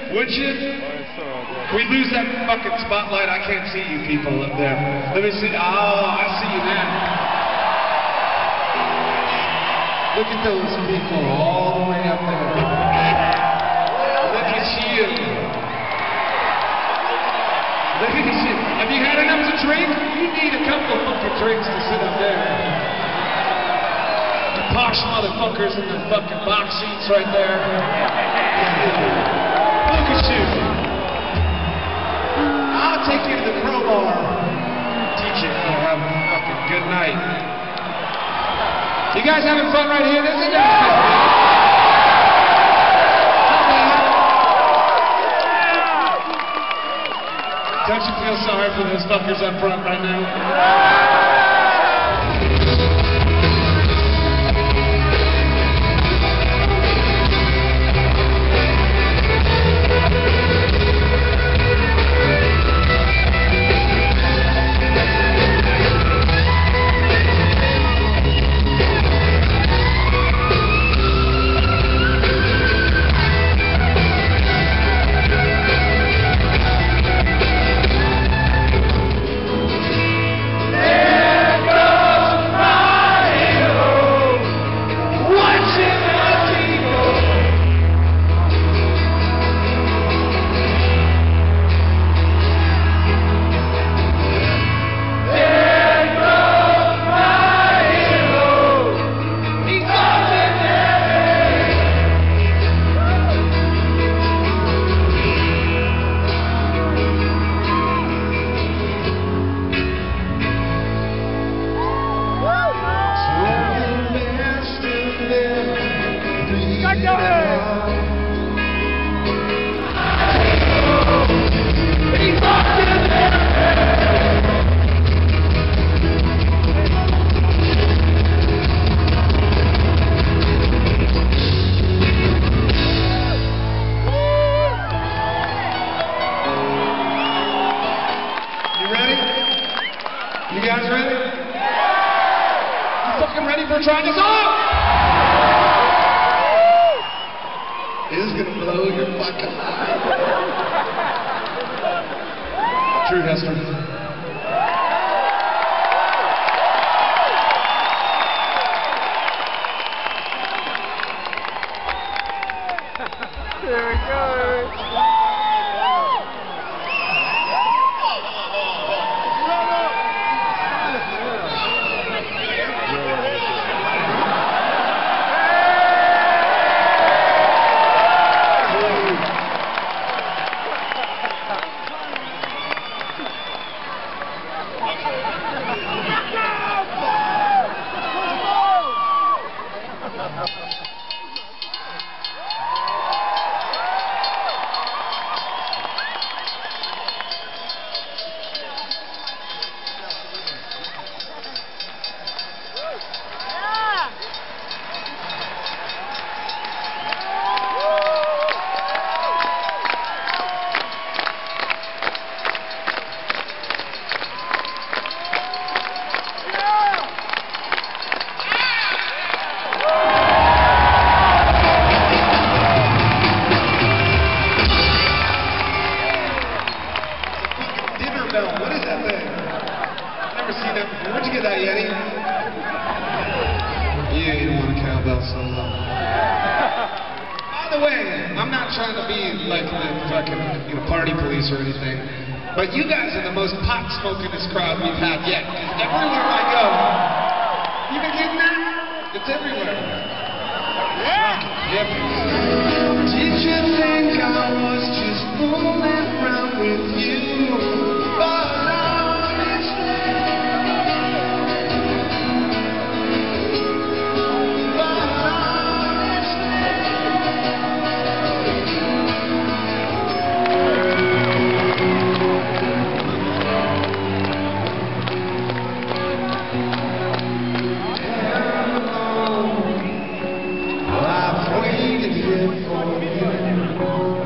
Would you? We lose that fucking spotlight. I can't see you people up there. Let me see. Oh, I see you now. Look at those people all the way up there. Look at you. Look at you. Have you had enough to drink? You need a couple of fucking drinks to sit up there. The posh motherfuckers in the fucking box seats right there. Look at you. I'll take you to the Crowbar. Teach you how to have a fucking good night. You guys having fun right here? Isn't it? Don't you feel sorry for those fuckers up front right now? You guys ready? You fucking ready for trying this on? This is gonna blow your fucking mind. True, Hester. There it goes. What is that thing? I've never seen that before. Where'd you get that, Yeti? Yeah, you don't want a cowbell solo. By the way, I'm not trying to be like the fucking party police or anything, but you guys are the most pot-smokingest crowd we've had yet. Everywhere I go, you been getting that? It's everywhere. Yeah. Yep. Did you think I was just fooling around with you? For you.